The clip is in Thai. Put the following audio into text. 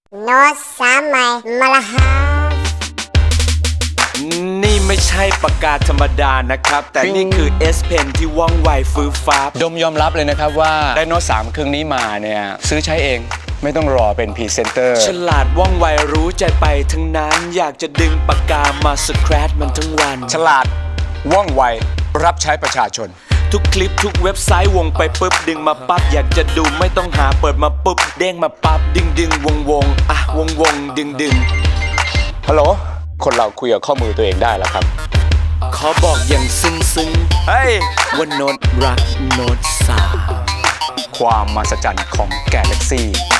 โน้ต3ใหม่มาละฮะนี่ไม่ใช่ปากกาธรรมดานะครับแต่นี่คือ S Pen ที่ว่องไวฟื้นฟ้าดมยอมรับเลยนะครับว่าได้โน้ต3เครื่องนี้มาเนี่ยซื้อใช้เองไม่ต้องรอเป็นพรีเซนเตอร์ฉลาดว่องไวรู้ใจไปทั้งนั้นอยากจะดึงปากกามาสแครชมันทั้งวันฉลาดว่องไวรับใช้ประชาชนทุกคลิปทุกเว็บไซต์วงไปปุ๊บดึงมาปั๊บอยากจะดูไม่ต้องหาเปิดมาปุ๊บเด้งมาปั๊บดึงวงอ่ะวงดึงฮัลโหลคนเราคุยกับข้อมือตัวเองได้แล้วครับขอบอกอย่างซึ้งเฮ้ยว่าโน้ตรักโน้ต3 ความมหัศจรรย์ของแกลเล็กซี่